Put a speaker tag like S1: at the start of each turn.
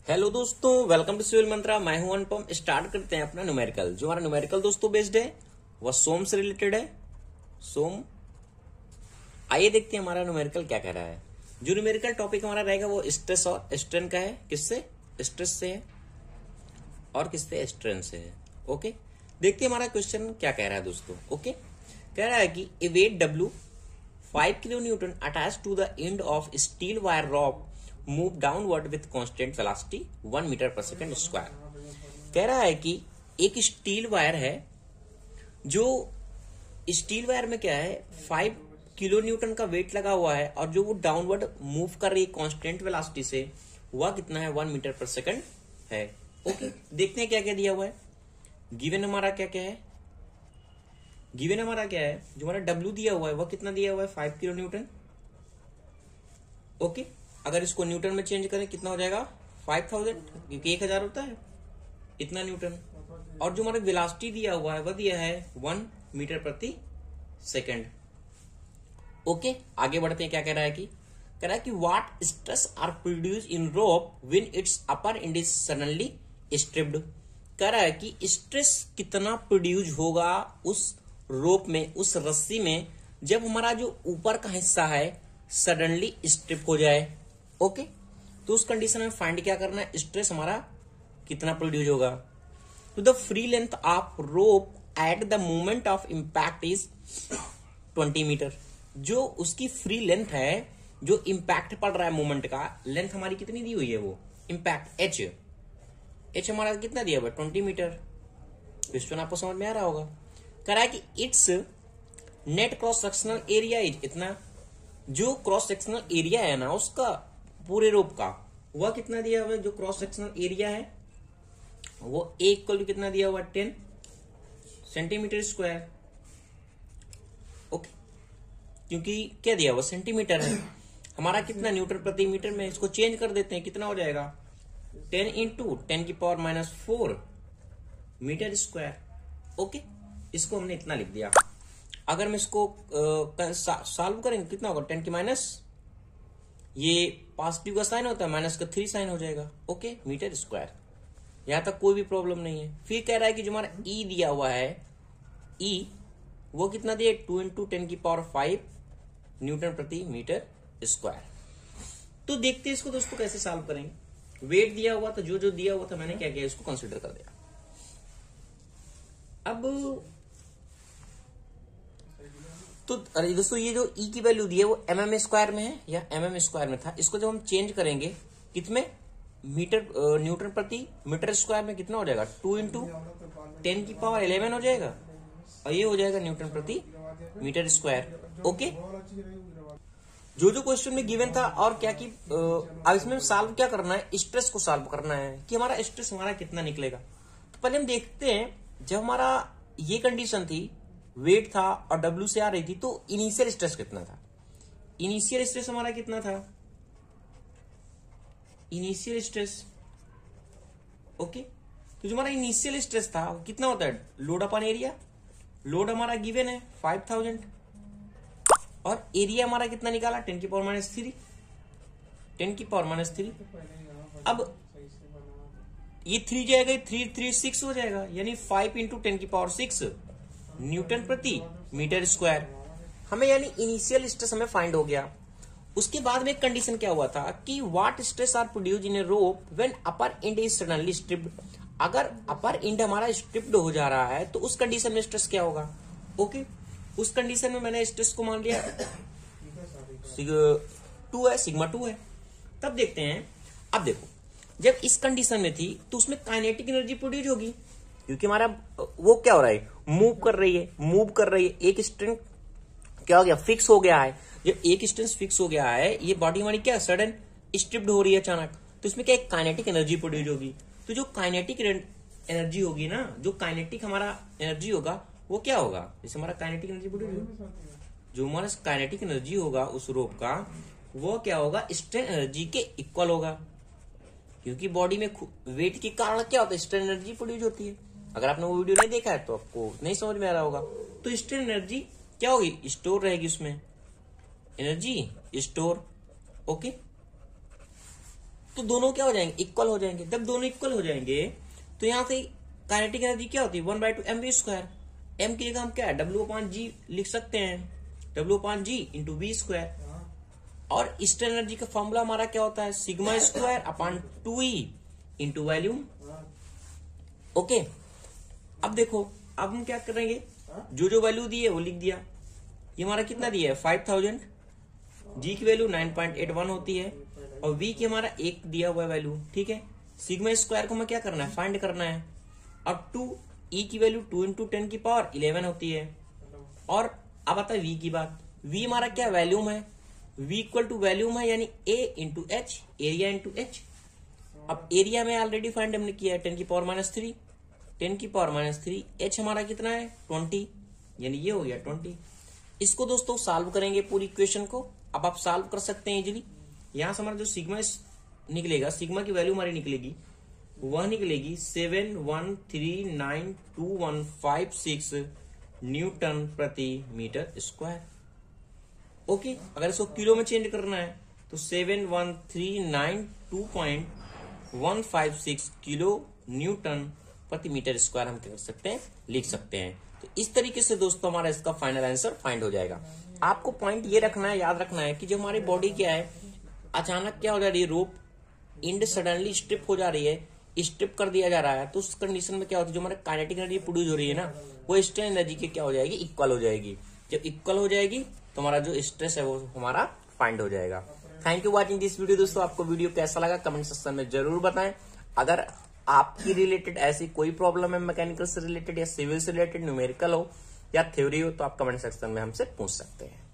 S1: Hello दोस्तों, welcome to civil मंत्रा। मैं हूं अनुपम। स्टार्ट करते हैं अपना न्यूमेरिकल। जो हमारा न्यूमेरिकल दोस्तों बेस्ड है वह सोम से रिलेटेड है। सोम, आइए देखते हैं हमारा न्यूमेरिकल क्या कह रहा है। जो न्यूमेरिकल टॉपिक हमारा रहेगा वो स्ट्रेस और स्ट्रेन का है। किससे? स्ट्रेस से है और किससे? स्ट्रेन से है। ओके, देखते हैं हमारा क्वेश्चन क्या कह रहा है दोस्तों। ओके, कह रहा है कि a weight W 5 kilo newton attach to the end of steel wire rod move downward with constant velocity 1 metre per second square. कह रहा है कि एक स्टील वायर है, जो स्टील वायर में क्या है 5 किलो न्यूटन का वेट लगा हुआ है और जो वो डाउनवर्ड मूव कर रही है कांस्टेंट वेलोसिटी से, वह कितना है? 1 मीटर पर सेकंड है। ओके, देखते हैं क्या क्या दिया हुआ है। गिवन हमारा क्या क्या है? गिवन हमारा क्या है? जो हमारा W दिया हुआ है वह कितना दिया हुआ है? 5 किलो न्यूटन। ओके, अगर इसको न्यूटन में चेंज करें कितना हो जाएगा? 5000, क्योंकि 1000 होता है इतना न्यूटन। और जो हमारा वेलोसिटी दिया हुआ है वह दिया है 1 मीटर प्रति सेकंड। ओके, आगे बढ़ते हैं। क्या कह रहा है कि कह रहा है कि what stress are produce in rope when its upper end is suddenly stripped. कह रहा है कि स्ट्रेस कितना प्रोड्यूस होगा उस रोप में, उस रस्सी में, जब हमारा जो ऊपर का हिस्सा है सडनली स्ट्रिप हो जाए। ओके, तो उस कंडीशन में फाइंड क्या करना है? स्ट्रेस हमारा कितना प्रोड्यूस होगा। तो the free length of rope at the moment of impact is 20 metre. जो उसकी फ्री लेंथ है, जो इंपैक्ट पड़ रहा है मोमेंट का, लेंथ हमारी कितनी दी हुई है? वो इंपैक्ट एच हमारा कितना दिया हुआ? 20 मीटर। क्वेश्चन आपको समझ में आ रहा होगा। कह रहा है कि its net cross sectional area is इतना। जो क्रॉस सेक्शनल एरिया है ना उसका, पूरे रोप का, वह कितना दिया हुआ है? जो क्रॉस सेक्शनल एरिया है वो A इक्वल टू कितना दिया हुआ है? 10 सेंटीमीटर स्क्वायर। ओके, क्योंकि क्या दिया हुआ? सेंटीमीटर है। हमारा कितना? न्यूटन प्रति मीटर में। इसको चेंज कर देते हैं, कितना हो जाएगा? 10 इंटू 10 की पावर -4 मीटर स्क्वायर। ओके, इसको हमने इतना लिख दिया। अगर मैं इसको सॉल्व करेंगे कितना होगा? 10 की माइनस, ये पॉजिटिव का साइन होता है, माइनस का 3 साइन हो जाएगा। Okay, metre square. यहां तक कोई भी प्रॉब्लम नहीं है। फिर कह रहा है कि जो हमारा ई दिया हुआ है, ई वो कितना दिया? 2 इंटू 10 की पावर 5 न्यूटन प्रति मीटर स्क्वायर। तो देखते हैं इसको दोस्तों कैसे सॉल्व करेंगे। वेट दिया हुआ था, जो जो दिया हुआ था मैंने क्या किया? इसको कंसिडर कर दिया। अब तो अरे दोस्तों, ये जो ई की वैल्यू दी है वो mm स्क्वायर में है या mm स्क्वायर में था। इसको जब हम चेंज करेंगे कितने? मीटर, न्यूटन प्रति मीटर स्क्वायर में कितना हो जाएगा? 2 इंटू 10 की पावर 11 हो जाएगा और ये हो जाएगा न्यूटन प्रति मीटर स्क्वायर। ओके, जो जो क्वेश्चन में गिवन था और क्या कि अब इसमें सॉल्व क्या करना है? स्ट्रेस को सॉल्व करना है कि हमारा स्ट्रेस हमारा कितना निकलेगा। तो पहले हम देखते हैं, जब हमारा ये कंडीशन थी, वेट था और W से आ रही थी, तो इनिशियल स्ट्रेस कितना था? इनिशियल स्ट्रेस हमारा कितना था? इनिशियल स्ट्रेस, ओके, तो जो हमारा इनिशियल स्ट्रेस था वो कितना होता है? Load upon area. लोड हमारा गिवन है 5000 और एरिया हमारा कितना निकाला? 10 की पावर -3, 10 की पावर -3। अब ये 3 जाएगा, 3 3 6 हो जाएगा, यानी 5 इंटू 10 की पावर 6 न्यूटन प्रति मीटर स्क्वायर। हमें यानी इनिशियल स्ट्रेस हमें फाइंड हो गया। उसके बाद में एक कंडीशन क्या हुआ था कि what stress are produce in a rope when upper end is suddenly stripped. अगर अपर एंड हमारा स्ट्रिप्ड हो जा रहा है तो उस कंडीशन में स्ट्रेस क्या होगा? ओके, उस कंडीशन में मैंने स्ट्रेस को मान लिया 2 है, सिग्मा 2 है। तब देखते हैं। अब देखो, जब इस कंडीशन में थी तो उसमें काइनेटिक एनर्जी प्रोड्यूस होगी, क्योंकि हमारा वो क्या हो रहा है? मूव कर रही है। एक स्ट्रेंथ क्या हो गया? फिक्स हो गया है। जब एक स्ट्रेंथ फिक्स हो गया है, ये बॉडी हमारी क्या सडन स्ट्रिप्ड हो रही है अचानक, तो इसमें क्या? एक काइनेटिक एनर्जी प्रोड्यूस होगी। तो जो काइनेटिक एनर्जी होगी ना, जो काइनेटिक हमारा एनर्जी होगा वो क्या होगा? जैसे हमारा काइनेटिक एनर्जी प्रोड्यूस होगा, जो हमारा काइनेटिक एनर्जी होगा उस रोप का, वो क्या होगा? स्ट्रेन एनर्जी के इक्वल होगा, क्योंकि बॉडी में वेट के कारण क्या होता है? स्ट्रेन एनर्जी प्रोड्यूस होती है। अगर आपने वो वीडियो नहीं देखा है तो आपको नहीं समझ में आ रहा होगा। तो स्ट्रेन एनर्जी क्या होगी? स्टोर रहेगी, उसमें एनर्जी स्टोर। ओके, तो दोनों क्या हो जाएंगे, इक्वल हो जाएंगे। जब दोनों इक्वल हो जाएंगे तो यहां से काइनेटिक एनर्जी क्या होती है, 1/2 mv²। m की जगह हम क्या है, W/g लिख सकते हैं, W/g इंटू v²। और स्ट्रेन एनर्जी का फॉर्मूला हमारा क्या होता है, σ²/2e इंटू वॉल्यूम। ओके, अब देखो, अब हम क्या करेंगे, जो वैल्यू दी है वो लिख दिया। ये हमारा कितना दिया है, 5000। जी की वैल्यू 9.81 होती है और वी की हमारा 1 दिया हुआ वैल्यू, ठीक है। σ² को हमें क्या करना है, फाइंड करना है। और 2e की वैल्यू 2 इंटू 10⁻11 होती है। और अब आता है v की बात। v हमारा क्या वैल्यूम है, v इक्वल टू वैल्यूम है, यानी a into H, area into H. अब एरिया में ऑलरेडी फाइंड हमने किया है 10⁻³ 10⁻³ h हमारा कितना है 20, यानी ये हो गया 20। इसको दोस्तों सॉल्व करेंगे पूरी इक्वेशन को। अब आप सॉल्व कर सकते हैं इजीली। यहां से हमारा जो सिग्मा निकलेगा, सिग्मा की वैल्यू हमारी निकलेगी, वह निकलेगी 7139215 न्यूटन प्रति मीटर स्क्वायर। ओके, अगर इसको किलो में चेंज करना है तो 71392.156 किलो न्यूटन प्रति मीटर स्क्वायर हम क्या कर सकते हैं, लिख सकते हैं। तो इस तरीके से दोस्तों हमारा इसका फाइनल आंसर फाइंड हो जाएगा। आपको पॉइंट ये रखना है, याद रखना है कि जो हमारी बॉडी क्या है, अचानक क्या हो जा रही है, रोप इंड सडनली स्ट्रिप हो जा रही है, स्ट्रिप कर दिया जा रहा है, तो उस कंडीशन में क्या होती है, जो हमारे काइनेटिक एनर्जी प्रोड्यूस हो रही है ना, वो स्ट्रेन एनर्जी की क्या हो जाएगी, इक्वल हो जाएगी। जब इक्वल हो जाएगी तो हमारा जो स्ट्रेस है वो हमारा फाइंड हो जाएगा। Thank you watching this video. दोस्तों आपको वीडियो कैसा लगा कमेंट सेक्शन में जरूर बताएं। अगर आपकी रिलेटेड ऐसी कोई प्रॉब्लम है, मैकेनिकल से रिलेटेड या सिविल से रिलेटेड, न्यूमेरिकल हो या थ्योरी हो, तो आप कमेंट सेक्शन में हमसे पूछ सकते हैं।